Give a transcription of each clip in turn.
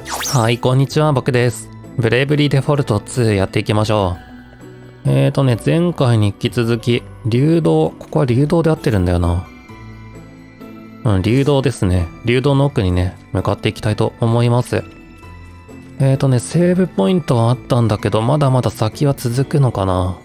はい、こんにちは、僕です。ブレイブリーデフォルト2やっていきましょう。前回に引き続き、流動、ここは流動で合ってるんだよな。うん、流動ですね。流動の奥にね、向かっていきたいと思います。セーブポイントはあったんだけど、まだまだ先は続くのかな。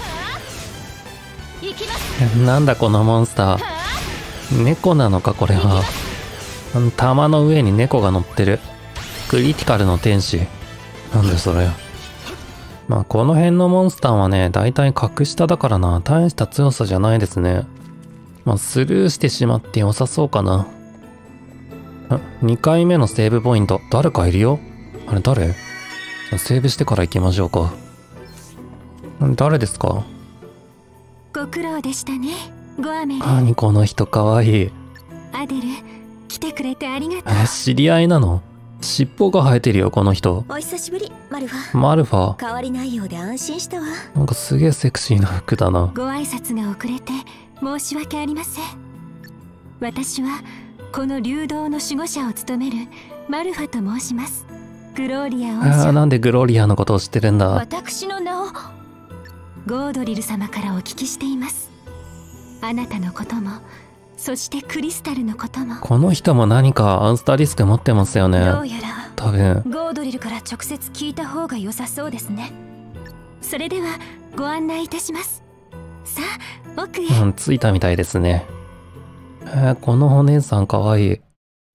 なんだこのモンスター。猫なのか、これは。玉の上に猫が乗ってる。クリティカルの天使。なんでそれ。まあこの辺のモンスターはね、だいたい格下だからな。大した強さじゃないですね。まあスルーしてしまって良さそうかな。2回目のセーブポイント。誰かいるよ。あれ誰？セーブしてから行きましょうか。誰ですか？ ご苦労でしたね、ゴアメル。 何この人かわいい。 アデル、来てくれてありがとう。 知り合いなの？尻尾が生えてるよ、この人。 お久しぶり、マルファ。 マルファ。 変わりないようで安心したわ。 なんかすげえセクシーな服だな。 ご挨拶が遅れて申し訳ありません。私はこの流動の守護者を務めるマルファと申します。グローリア王女。 なんでグローリアのことを知ってるんだ。 私の名をゴードリル様からお聞きしています。あなたのことも、そしてクリスタルのことも。 この人も何かアンスターリスク持ってますよね。 どうやら多分ゴードリルから直接聞いた方が良さそうですね。それではご案内いたします。さあ奥へ。 着いたみたいですね。このお姉さんかわいい。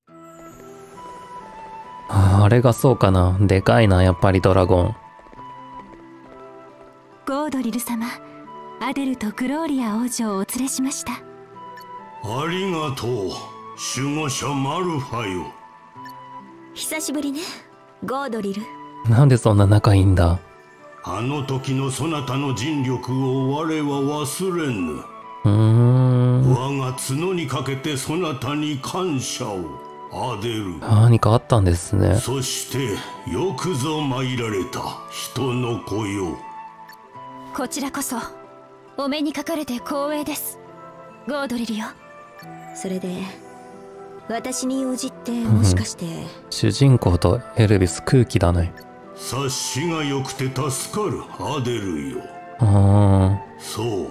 あれがそうかな。でかいな、やっぱりドラゴン。 ゴードリル様、アデルとグローリア王女をお連れしました。 ありがとう、守護者マルファよ。 久しぶりね、ゴードリル。 なんでそんな仲いいんだ。 あの時のそなたの尽力を我は忘れぬ。我が角にかけてそなたに感謝を、アデル。 何かあったんですね。 そしてよくぞ参られた人の子よ。 こちらこそお目にかかれて光栄です、ゴードリルよ。それで私に用事ってもしかして、 主人公とエルビス空気だね。 察しが良くて助かる、アデルよ。そう、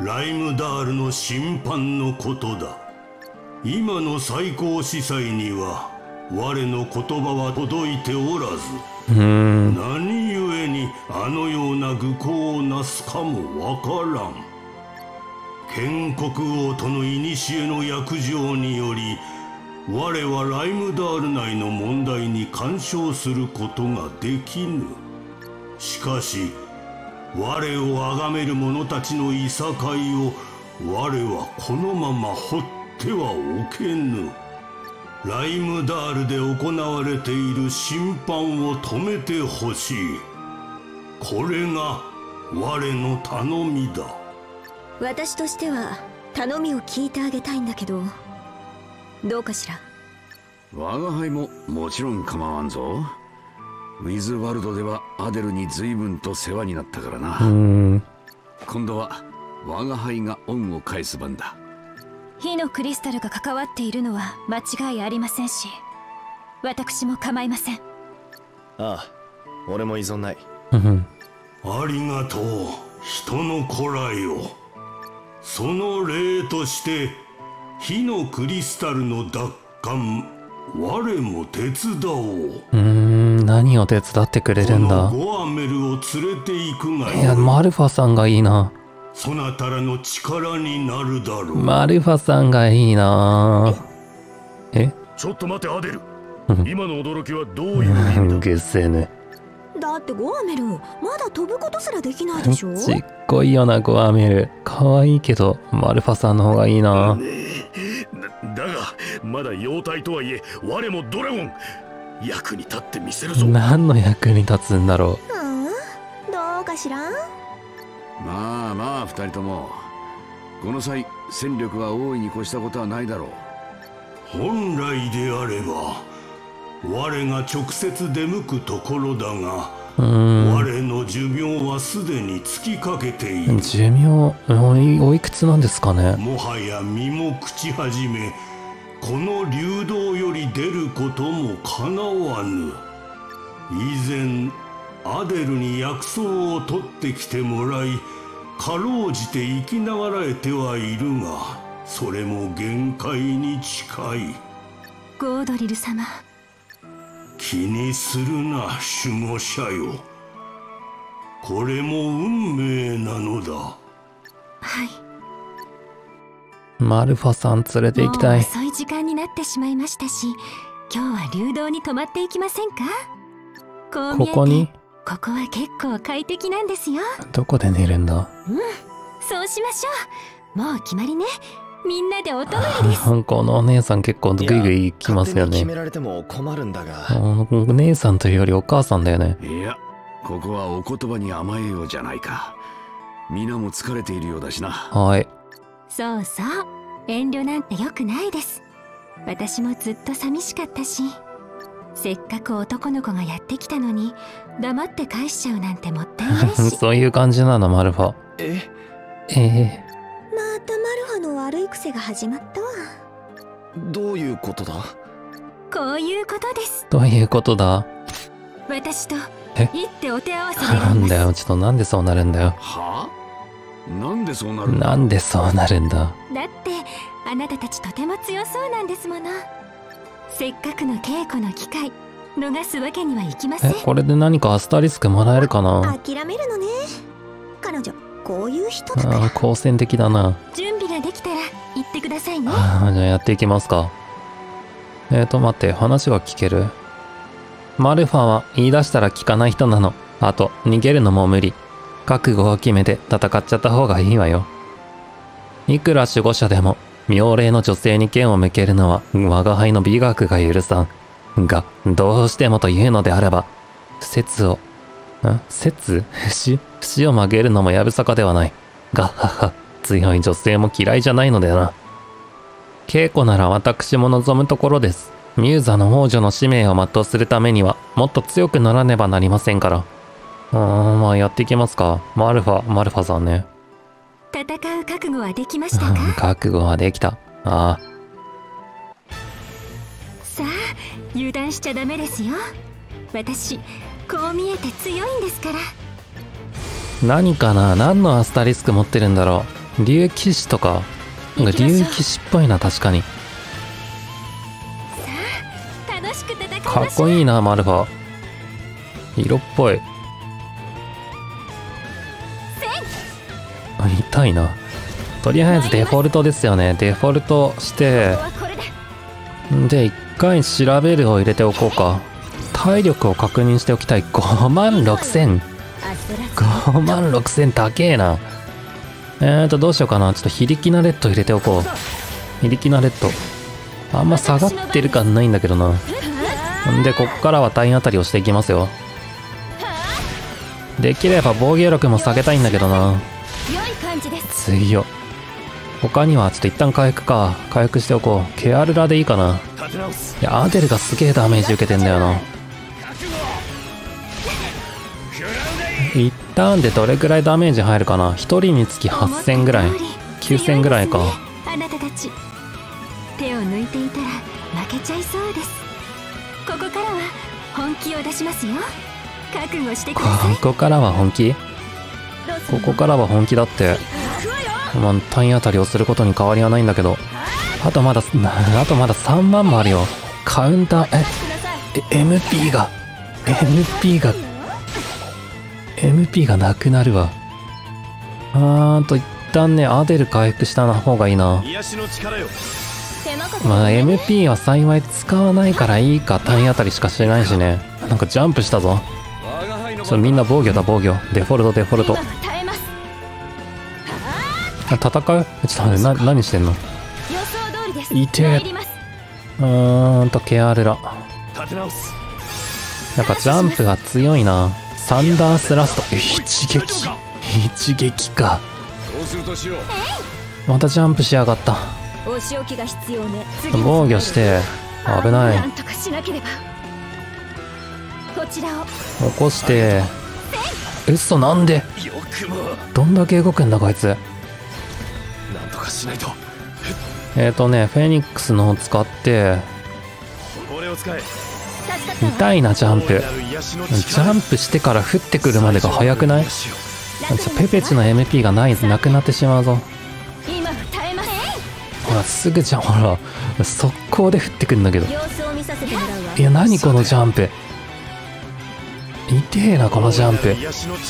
ライムダールの審判のことだ。今の最高司祭には我の言葉は届いておらず、何故にあのような愚行をなすかもわからん。建国王との古の約定により、我はライムダール内の問題に干渉することができぬ。しかし我を崇める者たちのいさかいを我はこのまま放ってはおけぬ。ライムダールで行われている審判を止めてほしい。これが我の頼みだ。 私としては頼みを聞いてあげたいんだけど、どうかしら。 我が輩ももちろん構わんぞ。ウィズワルドではアデルに随分と世話になったからな。今度は我が輩が恩を返す番だ。 火のクリスタルが関わっているのは間違いありませんし、私も構いません。 ああ、俺も依存ない。 ありがとう、人の子らよ。その礼として火のクリスタルの奪還、我も手伝おう。 何を手伝ってくれるんだ。 このゴアメルを連れて行くがよい。 いや、マルファさんがいいな。 そなたらの力になるだろう。 マルファさんがいいな。 ちょっと待てアデル。今の驚きはどういう意味だ。 ぐっせえね。 だってゴアメル、まだ飛ぶことすらできないでしょ。 ちっこいよな、ゴアメル。可愛いけどマルファさんの方がいいな。 だがまだ妖体とはいえ我もドラゴン、役に立ってみせるぞ。 何の役に立つんだろう。どうかしら。 まあまあ二人ともこの際戦力は大いに越したことはないだろう。 本来であれば我が直接出向くところだが、我の寿命はすでに尽きかけている。 寿命おいくつなんですかね。 もはや身も朽ち始め、 この流動より出ることもかなわぬ。以前アデルに薬草を取ってきてもらい、かろうじて生きながらえてはいるが、それも限界に近い。 ゴードリル様、 気にするな守護者よ。これも運命なのだ。 はい。 マルファさん連れて行きたい。 もう遅い時間になってしまいましたし、今日は流動に泊まっていきませんか？こう見えて、 ここに？ ここは結構快適なんですよ。 どこで寝るんだ？ そうしましょう。もう決まりね。みんなでお泊まりです。 このお姉さん結構グイグイ来ますよね。 決められても困るんだが。 お姉さんというよりお母さんだよね。 いや、ここはお言葉に甘えようじゃないか。皆も疲れているようだしな。 はい。 そうそう、遠慮なんて良くないです。私もずっと寂しかったし、せっかく男の子がやってきたのに黙って返しちゃうなんてもったいないし。 そういう感じなの、マルファ。 またマルファの悪い癖が始まったわ。 どういうことだ？ こういうことです。 どういうことだ？ 私と一手お手合わせでなんだよ、ちょっとなんでそうなるんだよ。 はあ？なんでそうなるんだ？ なんでそうなるんだ？ だってあなたたちとても強そうなんですもの。せっかくの稽古の機会逃すわけにはいきません。 これで何かアスタリスクもらえるかな？ 諦めるのね。彼女こういう人だから。 好戦的だな。 準備ができたら言ってくださいね。 じゃあやっていきますか。待って、話は聞ける？マルファは言い出したら聞かない人なの。あと逃げるのも無理。覚悟を決めて戦っちゃった方がいいわよ。いくら守護者でも妙齢の女性に剣を向けるのは我が輩の美学が許さん。が、どうしてもというのであれば、節を曲げるのもやぶさかではない。がはは、強い女性も嫌いじゃないのでな。稽古なら私も望むところです。ミューザの王女の使命を全うするためには、もっと強くならねばなりませんから。まあやっていきますか。マルファさんね。 戦う覚悟はできましたか？ 覚悟はできた。ああ。 さあ、油断しちゃダメですよ。私、こう見えて強いんですから。 何かな？何のアスタリスク持ってるんだろう？竜騎士とか。竜騎士っぽいな、確かに。 さあ、楽しく戦いましょう。 かっこいいな、マルファ。色っぽい。痛いな。とりあえずデフォルトですよね。デフォルトして、で、一回調べるを入れておこうか。体力を確認しておきたい。56,000。56,000高えな。どうしようかな。ちょっと非力なレッド入れておこう。非力なレッド。あんま下がってる感ないんだけどな。んで、こっからは体当たりをしていきますよ。できれば防御力も下げたいんだけどな。強っ。他にはちょっと一旦回復か。回復しておこう。ケアルラでいいかな。いや、アデルがすげえダメージ受けてんだよな。一旦でどれぐらいダメージ入るかな。1人につき8,000ぐらい。9,000ぐらいか。 あなたたち、手を抜いていたら負けちゃいそうです。ここからは本気を出しますよ。覚悟してください。 ここからは本気？ここからは本気だって。まあ、体当たりをすることに変わりはないんだけど。あとまだ3万もあるよ。カウンター、MP がなくなるわ。一旦ね、アデル回復した方がいいな。まあ、MP は幸い使わないからいいか。体当たりしかしてないしね。なんかジャンプしたぞ。みんな防御だ、防御。デフォルト。戦う？ちょっと待って、何してんの？いてケアルラ。やっぱジャンプが強いな。サンダースラスト。一撃か。またジャンプしやがった。防御して。危ない。起こして。嘘、なんで？どんだけ動くんだこいつ。 フェニックスのを使って、痛いな、ジャンプ。ジャンプしてから降ってくるまでが早くない？ペペチの MP がなくなってしまうぞ。ほら、すぐじゃん、ほら。速攻で降ってくるんだけど。いや、何このジャンプ。痛えな、このジャンプ。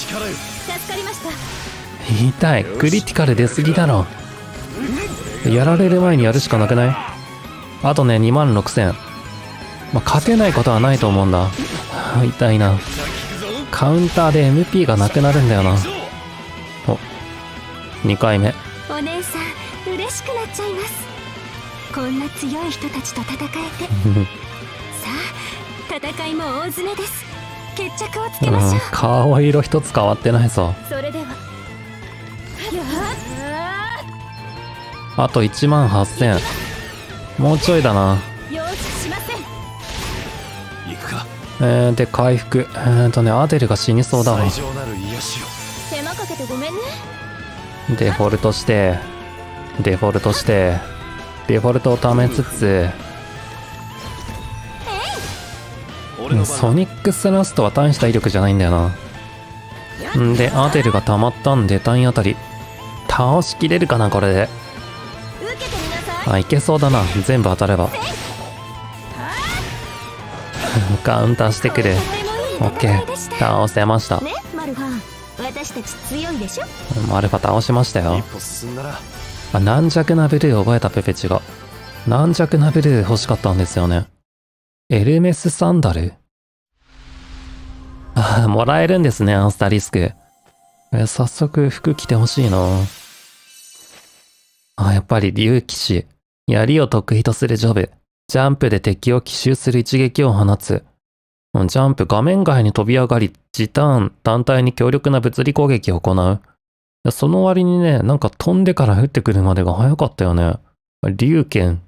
痛い。クリティカル出すぎだろ。やられる前にやるしかなくない？あとね、26000。まあ、勝てないことはないと思うんだ。痛いな。カウンターで MP がなくなるんだよな。お、2回目。 お姉さん、嬉しくなっちゃいます。こんな強い人たちと戦えて。さあ、戦いも大詰めです。決着をつけましょう。 顔色一つ変わってないぞ。 それでは。 あと18000。もうちょいだな。で、回復。アデルが死にそうだわ。 手間かけてごめんね。 デフォルトして、デフォルトして、デフォルトを貯めつつ、ソニックスラストは大した威力じゃないんだよな。んで、アデルが溜まったんで、単位あたり、倒しきれるかな、これで。あ、いけそうだな。全部当たれば。カウンターしてくる。オッケー。倒せました。 ね、マルファン。私たち強いでしょ。 マルファ倒しましたよ。あ、軟弱なブルー覚えたペペチが。軟弱なブルー欲しかったんですよね。エルメスサンダル？あ、もらえるんですね、アスタリスク。早速服着てほしいな。あ、やっぱり竜騎士。槍を得意とするジョブ。ジャンプで敵を奇襲する一撃を放つ。ジャンプ画面外に飛び上がり、時ターン、単体に強力な物理攻撃を行う。その割にね、なんか飛んでから降ってくるまでが早かったよね。竜剣。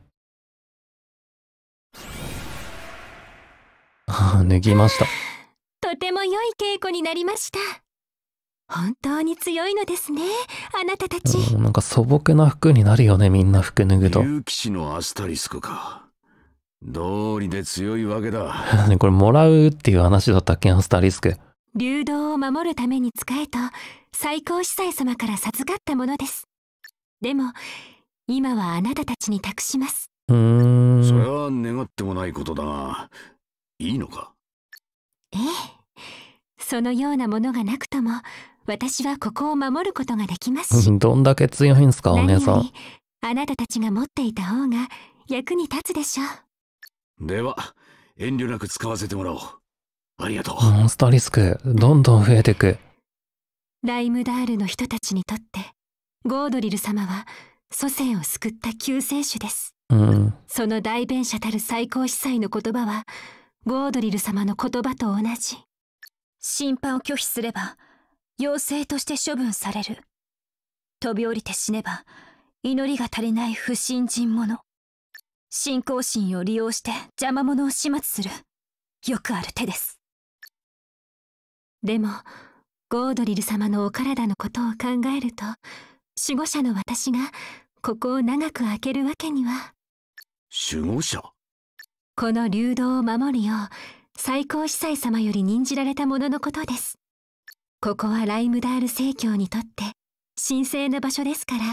脱ぎました。 とても良い稽古になりました。本当に強いのですね、あなたたち。 なんか素朴な服になるよね、みんな服脱ぐと。 竜騎士のアスタリスクか。道理で強いわけだ。 これもらうっていう話だったっけ、アスタリスク。 流動を守るために使えと最高司祭様から授かったものです。でも今はあなたたちに託します。 それは願ってもないことだが、いいのか？ ええ、そのようなものがなくとも私はここを守ることができますし。 どんだけ強いんすか、お姉さん。 あなたたちが持っていた方が役に立つでしょう。 では遠慮なく使わせてもらおう。ありがとう。 モンスターリスクどんどん増えてく。 ライムダールの人たちにとってゴードリル様は祖先を救った救世主です。その代弁者たる最高司祭の言葉はゴードリル様の言葉と同じ。審判を拒否すれば妖精として処分される。飛び降りて死ねば祈りが足りない不信心者。信仰心を利用して邪魔者を始末する。よくある手です。でもゴードリル様のお体のことを考えると、守護者の私がここを長く開けるわけには。 守護者？ この流動を守るよう最高司祭様より任じられたもののことです。ここはライムダール正教にとって神聖な場所ですから、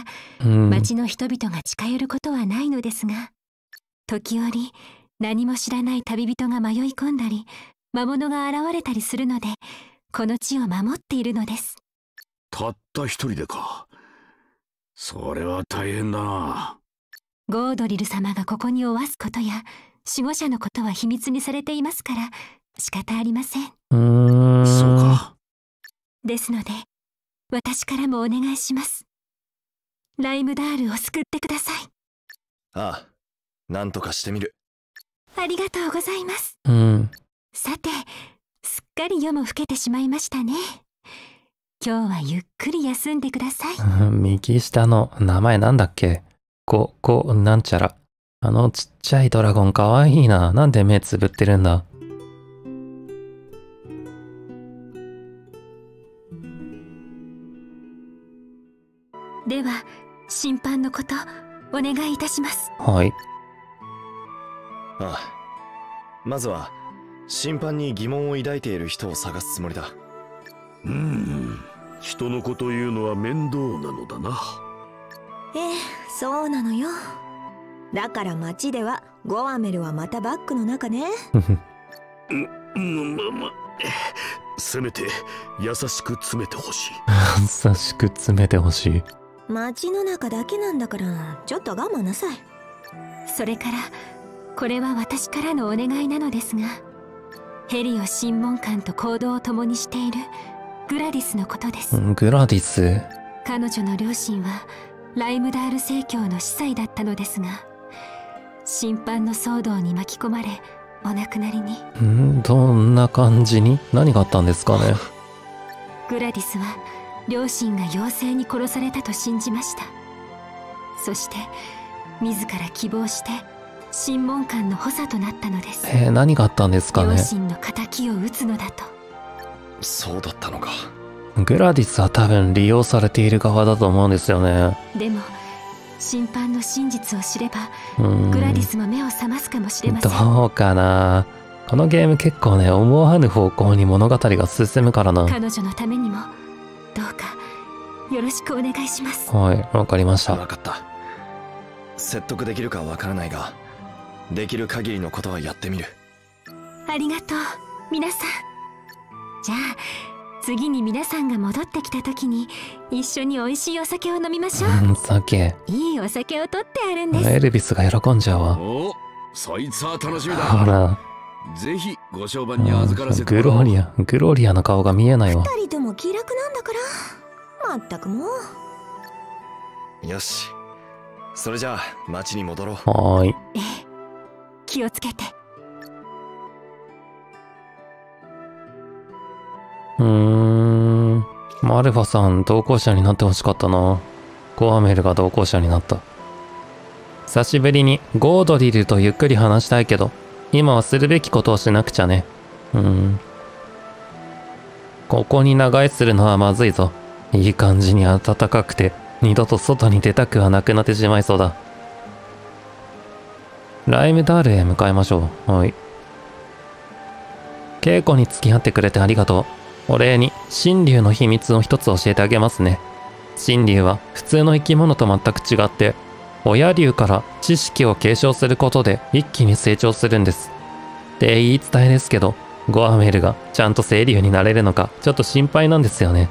町の人々が近寄ることはないのですが、時折何も知らない旅人が迷い込んだり魔物が現れたりするので、この地を守っているのです。 たった一人でか。それは大変だな。 ゴードリル様がここにおわすことや守護者のことは秘密にされていますから仕方ありません。 そうか。 ですので私からもお願いします。ライムダールを救ってください。 ああ、なんとかしてみる。 ありがとうございます。さて、すっかり夜も更けてしまいましたね。今日はゆっくり休んでください。 右下の名前なんだっけ？なんちゃら。ちっちゃいドラゴンかわいいな。なんで目つぶってるんだ。 では、審判のこと、 お願いいたします。 はい。 ああ。まずは審判に疑問を抱いている人を探すつもりだ。 人の子というのは面倒なのだな。 そうなのよ。だから町ではゴアメルはまたバッグの中ね。 せめて優しく詰めてほしい。 優しく詰めてほしい。 町の中だけなんだからちょっと我慢なさい。 それからこれは私からのお願いなのですが、ヘリオ審問官と行動を共にしているグラディスのことです。 グラディス。 彼女の両親はライムダール正教の司祭だったのですが、審判の騒動に巻き込まれお亡くなりに。 どんな感じに？何があったんですかね。 グラディスは両親が妖精に殺されたと信じました。そして自ら希望して審問官の補佐となったのです。 何があったんですかね。 両親の仇を討つのだと。 そうだったのか。 グラディスは多分利用されている側だと思うんですよね。 でも審判の真実を知ればグラディスも目を覚ますかもしれません。 どうかな。このゲーム結構ね、思わぬ方向に物語が進むからな。 彼女のためにもどうかよろしくお願いします。 はい、わかりました。 分かった。説得できるかわからないが、できる限りのことはやってみる。 ありがとう皆さん。じゃあ次に皆さんが戻ってきた時に一緒に美味しいお酒を飲みましょう。 酒。 いいお酒を取ってあるんです。 エルビスが喜んじゃうわ。 お、そいつは楽しみだ。 ほら、 ぜひご商売に預からせてグロリアの顔が見えないわ。 二人とも気楽なんだから。まったくもう。よし、それじゃあ町に戻ろう。 はーい。 気をつけて。 マルファさん同行者になってほしかったな。ゴアメルが同行者になった。久しぶりにゴードリルとゆっくり話したいけど、今はするべきことをしなくちゃね。ここに長居するのはまずいぞ。いい感じに暖かくて、二度と外に出たくはなくなってしまいそうだ。ライムダールへ向かいましょう。はい。稽古に付き合ってくれてありがとう。お礼に神竜の秘密を一つ教えてあげますね。神竜は普通の生き物と全く違って、親竜から知識を継承することで一気に成長するんです。って言い伝えですけど、ゴアメルがちゃんと聖竜になれるのかちょっと心配なんですよね。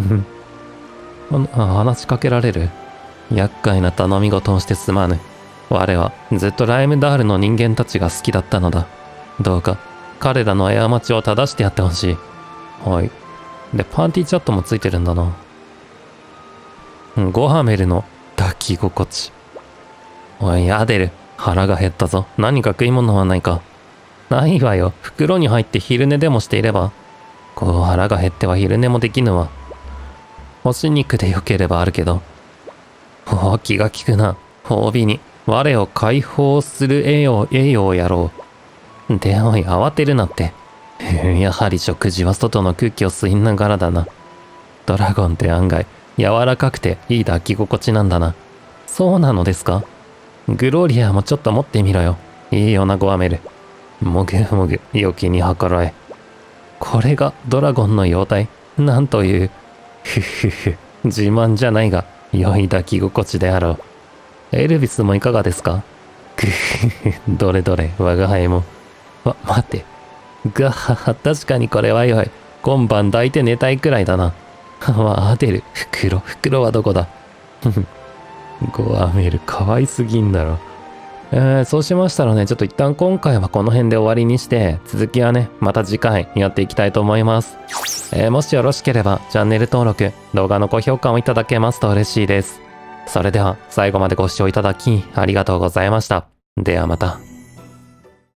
話しかけられる？厄介な頼み事をしてすまぬ。我はずっとライムダールの人間たちが好きだったのだ。どうか彼らの過ちを正してやってほしい。はい。で、パーティーチャットもついてるんだな。ゴハメルの抱き心地。おい、アデル。腹が減ったぞ。何か食い物はないか。ないわよ。袋に入って昼寝でもしていれば。こう腹が減っては昼寝もできぬわ。干し肉でよければあるけど。おお、気が利くな。褒美に。我を解放する栄養をやろう。で、おい、慌てるなって。やはり食事は外の空気を吸いながらだな。ドラゴンって案外、柔らかくていい抱き心地なんだな。そうなのですか？グローリアもちょっと持ってみろよ。いいよな、ゴアメル。もぐもぐ、良きに計らえ。これがドラゴンの容体。なんという。ふふふ。自慢じゃないが、良い抱き心地であろう。エルビスもいかがですか？ぐふふ。どれどれ、我が輩も。待って。がはは、確かにこれは良い。今晩抱いて寝たいくらいだな。アデル、袋はどこだ？ゴアメル、可愛すぎんだろ。そうしましたらね、ちょっと一旦今回はこの辺で終わりにして、続きはね、また次回やっていきたいと思います。もしよろしければ、チャンネル登録、動画の高評価をいただけますと嬉しいです。それでは、最後までご視聴いただき、ありがとうございました。ではまた。